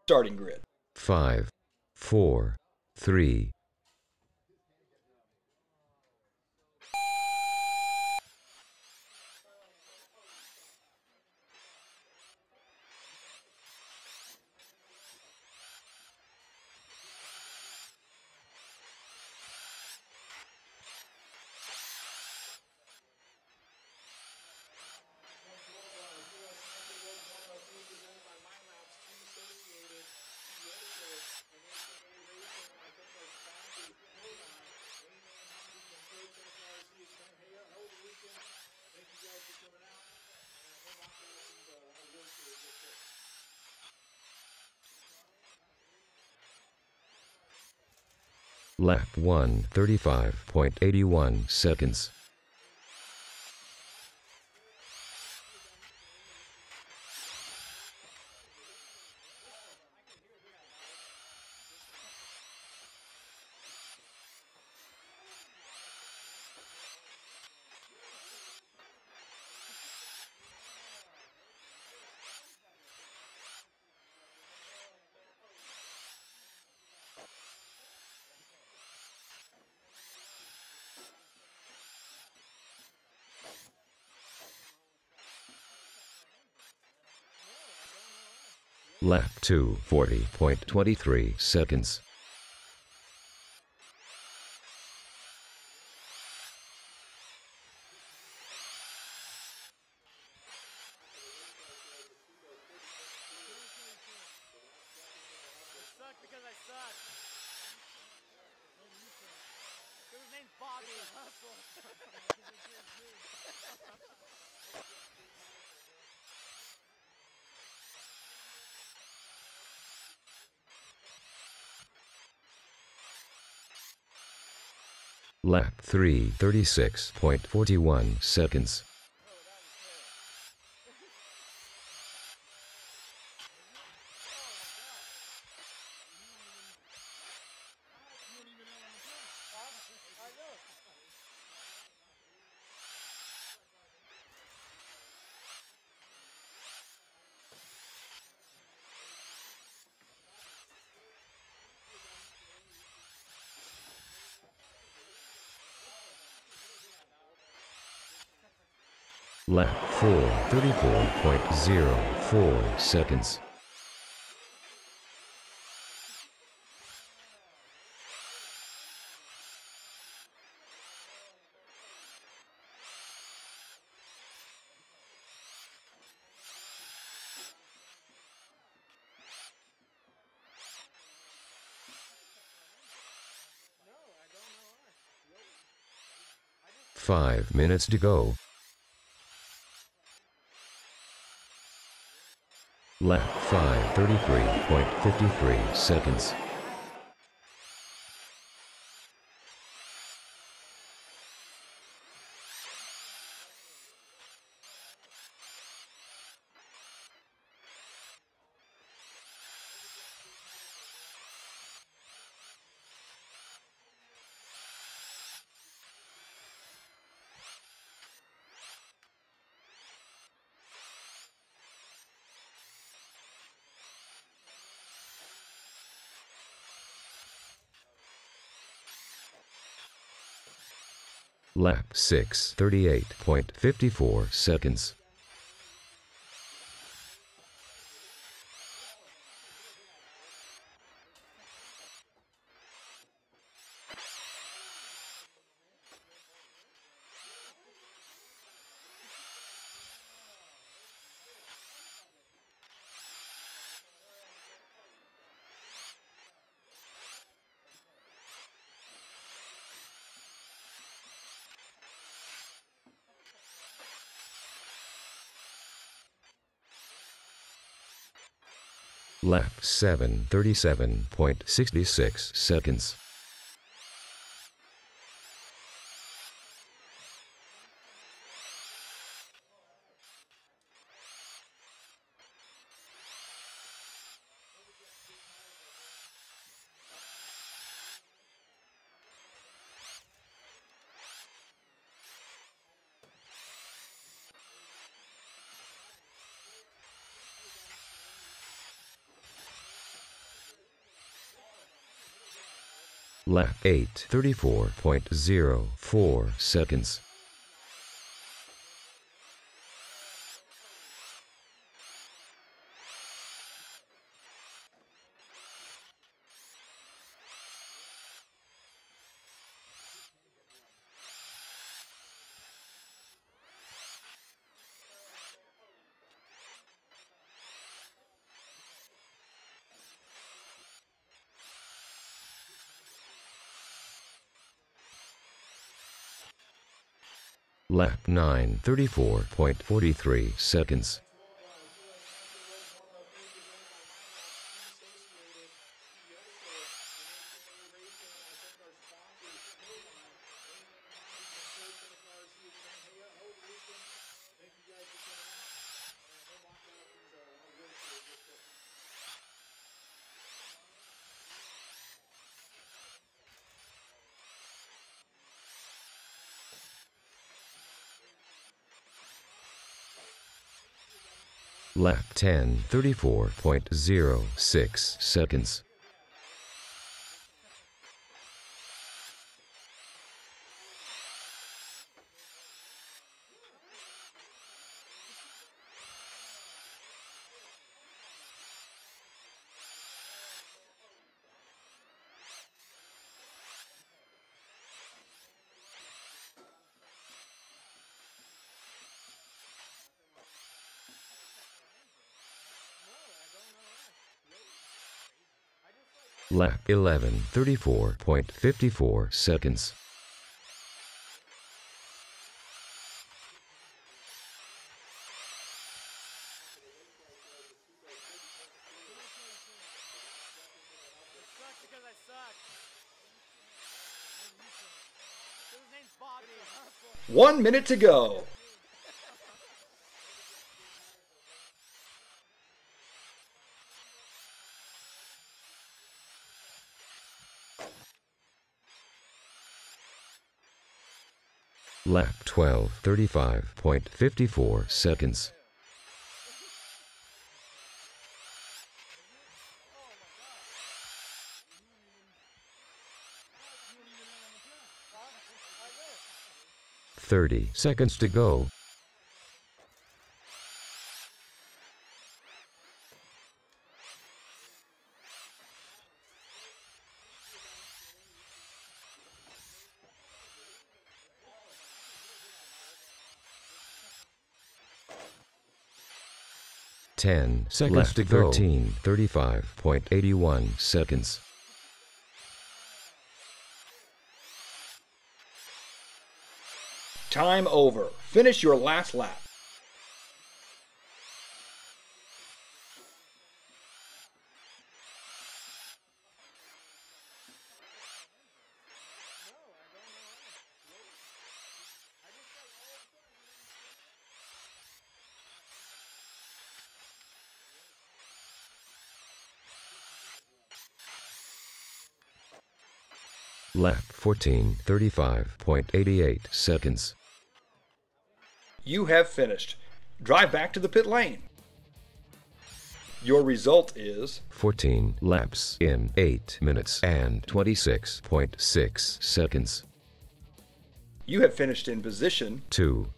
Starting grid. 5, 4, 3, lap 1, 35.81 seconds. Lap 2, 40.23 seconds. Lap 3, 36.41 seconds. Lap 4, 34.04 seconds. Five minutes to go. Lap 5, 33.53 seconds. Lap 6, 38.54 seconds. Lap 7, 37.66 seconds. Lap 8, 34.04 seconds. Lap 9, 34.43 seconds. Lap 10, 34.06 seconds. Lap 11, 34.54 seconds. Because I suck. His name's Bobby. 1 minute to go. Lap 12, 35.54 seconds. I 30 seconds to go. Ten seconds Left to go. 13, 35.81 seconds. Time over. Finish your last lap. Lap 14, 35.88 seconds. You have finished. Drive back to the pit lane. Your result is 14 laps in 8 minutes and 26.6 seconds. you have finished in position 2.